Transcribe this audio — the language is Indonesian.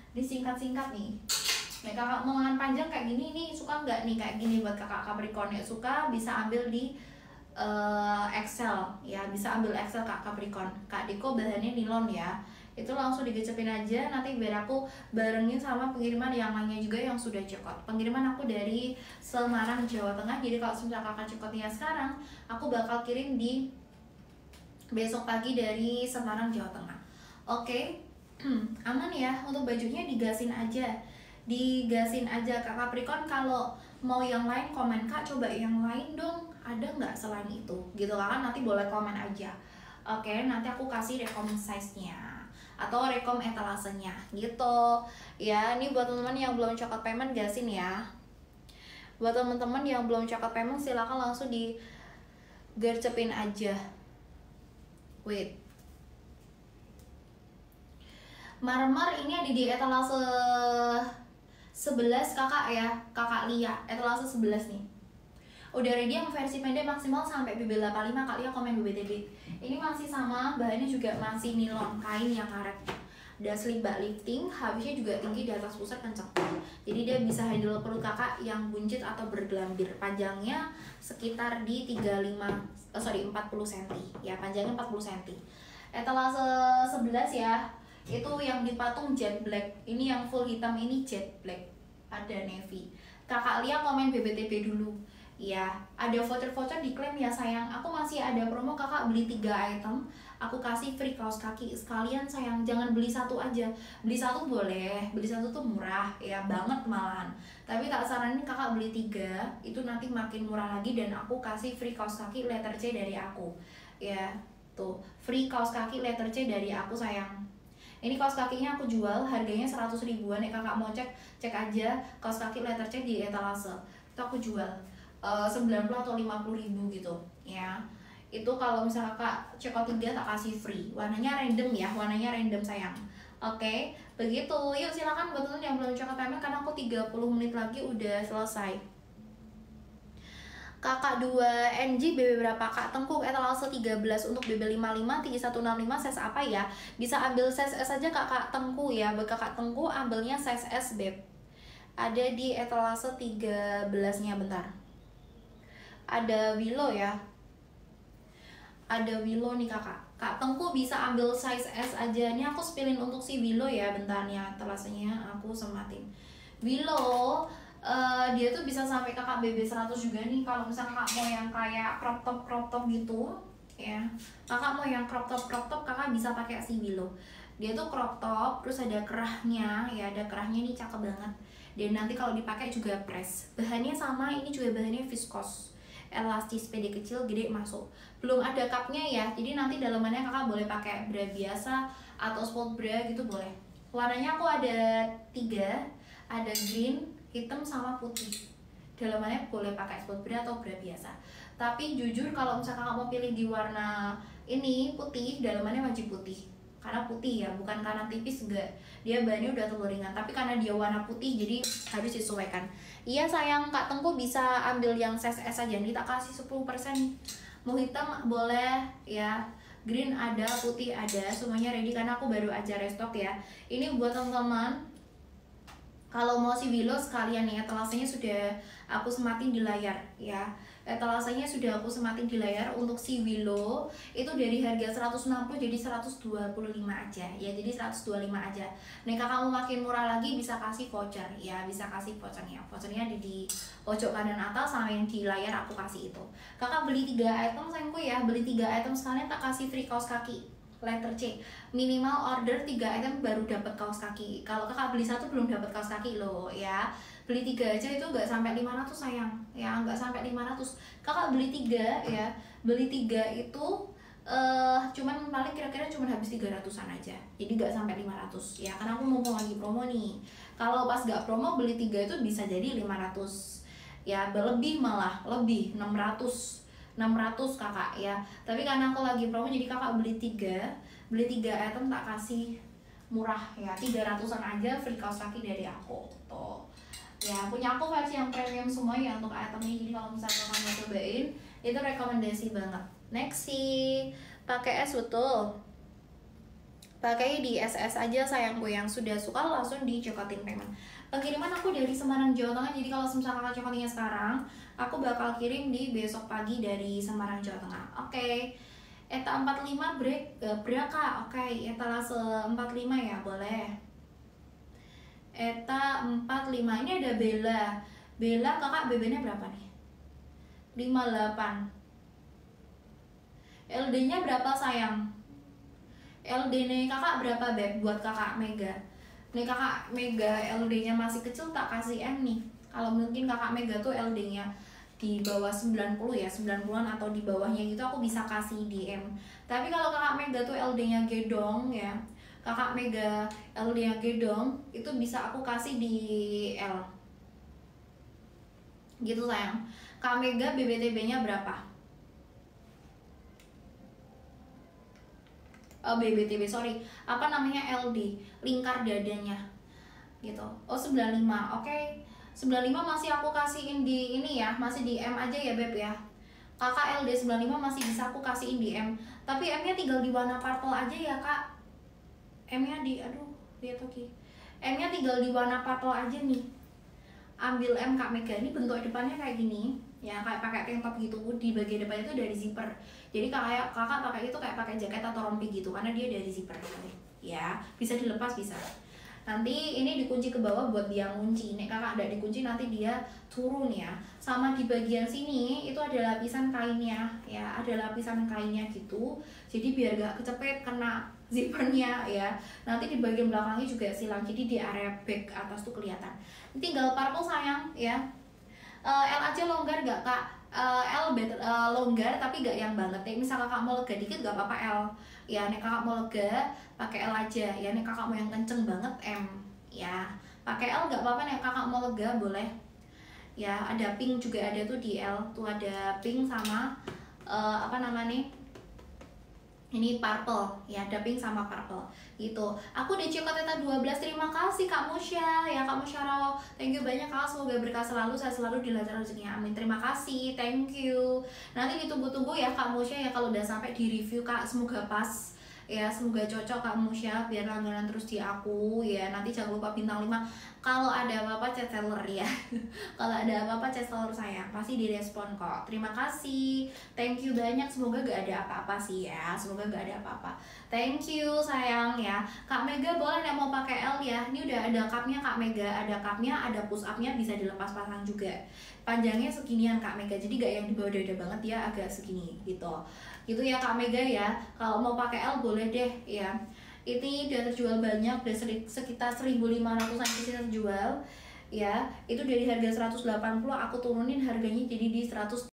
disingkat-singkat nih. Nih kakak mau lengan panjang kayak gini nih, suka nggak nih kayak gini buat kakak Capricorn? Ya suka bisa ambil di Excel ya, bisa ambil Excel Kak Capricorn. Kak Diko bahannya nilon ya, itu langsung digecepin aja, nanti biar aku barengin sama pengiriman yang lainnya juga yang sudah cekot. Pengiriman aku dari Semarang, Jawa Tengah, jadi kalau misalnya kakak cekotnya sekarang, aku bakal kirim di besok pagi dari Semarang, Jawa Tengah. Oke, aman ya. Untuk bajunya digasin aja Kak Capricorn. Kalau mau yang lain komen Kak, coba yang lain dong, ada nggak selain itu gitu kan, nanti boleh komen aja. Oke, nanti aku kasih rekom size-nya atau rekom etalasenya gitu ya. Ini buat teman-teman yang belum coklat payment gasin ya. Buat teman-teman yang belum coklat payment silakan langsung digercepin aja. Wait, marmer ini ada di etalase 11 kakak ya, kakak Lia, etalase 11 nih. Udah ready yang versi pendek maksimal sampai BB85, Kak Lia komen BBTB. Ini masih sama, bahannya juga masih nilon, kain yang karet. Dasli bak lifting, habisnya juga tinggi di atas pusat kenceng. Jadi dia bisa handle perut kakak yang buncit atau bergelambir. Panjangnya sekitar di 40 cm ya, panjangnya 40 cm. Etalase 11 ya. Itu yang dipatung jet black. Ini yang full hitam ini jet black. Ada navy. Kakak Lia komen BBTB dulu. Ya, ada voucher-voucher diklaim ya sayang. Aku masih ada promo, kakak beli 3 item, aku kasih free kaos kaki sekalian sayang. Jangan beli satu aja, beli satu boleh, beli satu tuh murah ya banget malahan. Tapi tak saranin kakak beli 3, itu nanti makin murah lagi dan aku kasih free kaos kaki letter C dari aku. Ya, tuh free kaos kaki letter C dari aku sayang. Ini kaos kakinya aku jual harganya 100 ribuan ya, kakak mau cek aja kaos kaki letter C di etalase. Itu aku jual 90 atau 50 ribu gitu ya. Itu kalau misalnya kak cekot 3 tak kasih free. Warnanya random ya, warnanya random sayang. Oke, begitu. Yuk silakan buat teman yang belum cekot payment karena aku 30 menit lagi udah selesai. Kakak 2 NG BB berapa Kak? Tengkuk etalase 13 untuk BB 55 3165 size apa ya? Bisa ambil size S aja kakak Tengku ya. Buat kakak Tengku ambilnya size S beb. Ada di etalase 13 nya, bentar. Ada Willow ya, ada Willow nih kakak. Kak Tengku bisa ambil size S aja. Ini aku spillin untuk si Willow ya, bentar ya, telasenya aku sematin. Willow dia tuh bisa sampai kakak BB 100 juga nih. Kalau misalnya kakak mau yang kayak crop top gitu ya, kakak mau yang crop top kakak bisa pakai si Willow. Dia tuh crop top terus ada kerahnya ya, ada kerahnya nih, cakep banget. Dan nanti kalau dipakai juga press. Bahannya sama, ini juga bahannya viscose, elastis, pede kecil, gede masuk. Belum ada cupnya ya, jadi nanti dalamannya kakak boleh pakai bra biasa atau sport bra gitu boleh. Warnanya aku ada 3, ada green, hitam sama putih. Dalamannya boleh pakai sport bra atau bra biasa. Tapi jujur kalau misalnya kakak mau pilih di warna ini putih, dalamannya wajib putih. Karena putih ya, bukan karena tipis, enggak. Dia bahannya udah terlalu ringan, tapi karena dia warna putih jadi harus disesuaikan. Iya sayang, Kak Tengku bisa ambil yang size S aja nih, tak kasih 10%. Mau hitam boleh ya, green ada, putih ada, semuanya ready karena aku baru aja restock ya. Ini buat teman-teman kalau mau si Willow sekalian nih, etalasenya sudah aku sematin di layar ya. Etalasenya sudah aku sematin di layar. Untuk si Willow itu dari harga 160 jadi 125 aja ya, jadi 125 aja. Nih kakak mau makin murah lagi bisa kasih voucher ya, bisa kasih vouchernya. Vouchernya ada di pojok kanan atas sama yang di layar aku kasih itu. Kakak beli 3 item sayangku ya, beli 3 item sekalian tak kasih free kaos kaki letter C. Minimal order 3 item baru dapat kaos kaki. Kalau kakak beli 1 belum dapat kaos kaki loh ya. Beli 3 aja itu nggak sampai 500 sayang ya, nggak sampai 500. Kakak beli 3 ya, beli 3 itu cuman paling kira-kira cuman habis 300-an aja, jadi nggak sampai 500 ya, karena aku mumpung lagi promo nih. Kalau pas nggak promo beli 3 itu bisa jadi 500 ya, lebih, malah lebih 600 kakak ya. Tapi karena aku lagi promo jadi kakak beli 3 item tak kasih murah ya, 300-an aja free kaos kaki dari aku tuh ya. Punya aku versi yang premium semua ya untuk itemnya, jadi kalau misalnya kamu mau cobain itu rekomendasi banget. Next sih pakai es betul. pakai di SS aja sayangku. Yang sudah suka langsung dicokotin payment. Pengiriman aku dari Semarang Jawa Tengah, jadi kalau misalnya kakak cokotinnya sekarang, aku bakal kirim di besok pagi dari Semarang Jawa Tengah. Oke. Eta 45 berapa? Oke, eta lase 45 ya, boleh. Eta 45, ini ada Bella. Bella kakak BB-nya berapa nih? 58. LD-nya berapa sayang? LD-nya kakak berapa beb buat kakak Mega? Nih kakak Mega LD-nya masih kecil tak kasih M nih. Kalau mungkin kakak Mega tuh LD-nya di bawah 90 ya, 90-an atau di bawahnya gitu aku bisa kasih di M. Tapi kalau kakak Mega tuh LD-nya gedong ya, kakak Mega LD-nya gedong, itu bisa aku kasih di L. Gitu sayang. Kak Mega BBTB-nya berapa? BBTB sorry, apa namanya, LD, lingkar dadanya gitu. Oh 95, oke. 95 masih aku kasihin di ini ya, masih di M aja ya beb ya. Kakak LD 95 masih bisa aku kasihin di M, tapi M nya tinggal di warna purple aja ya kak. M nya di, aduh lihat oke, M nya tinggal di warna purple aja nih. Ambil M Kak Mega, ini bentuk depannya kayak gini ya, kayak pakai tank top gitu. Di bagian depannya itu dari zipper, jadi kakak pakai itu kayak pakai jaket atau rompi gitu, karena dia dari zipper ya, bisa dilepas bisa. Nanti ini dikunci ke bawah buat dia ngunci. Nek kakak ada dikunci nanti dia turun ya. Sama di bagian sini itu ada lapisan kainnya ya, ada lapisan kainnya gitu, jadi biar gak kecepet kena zippernya ya. Nanti di bagian belakangnya juga silang, jadi di area back atas tuh kelihatan. Tinggal purple sayang ya. L aja longgar gak kak? L better, longgar tapi gak yang banget ya. Misal kakak mau lega dikit gak apa-apa L ya. Nek kakak mau lega pakai L aja ya. Nek kakak mau yang kenceng banget M ya, pakai L gak apa-apa. Nek kakak mau lega boleh ya. Ada pink juga ada tuh di L tuh, ada pink sama apa namanya, ini purple ya, ada pink sama purple gitu. Aku udah cekot Eta 12. Terima kasih Kak Musya ya, Kak Musyaro, thank you banyak Kak, semoga berkah selalu, saya selalu dilancarkan rezekinya, amin. Terima kasih, thank you. Nanti ditunggu-tunggu ya Kak Musya ya, kalau udah sampai di review Kak, semoga pas ya, semoga cocok Kak Musya, biar langganan terus di aku ya. Nanti jangan lupa bintang 5 kalau ada apa-apa, chat seller ya. Kalau ada apa-apa chat seller saya pasti direspon kok. Terima kasih, thank you banyak, semoga gak ada apa-apa sih ya, semoga gak ada apa-apa. Thank you sayang ya. Kak Mega boleh yang mau pakai L ya. Ini udah ada cupnya Kak Mega, ada cupnya, ada push upnya, bisa dilepas pasang juga. Panjangnya seginian Kak Mega, jadi gak yang di bawah dada banget ya, agak segini gitu. Gitu ya Kak Mega ya. Kalau mau pakai L boleh deh ya. Ini udah terjual banyak, udah sekitar 1.500-an pieces terjual ya. Itu dari harga 180 aku turunin harganya jadi di 100.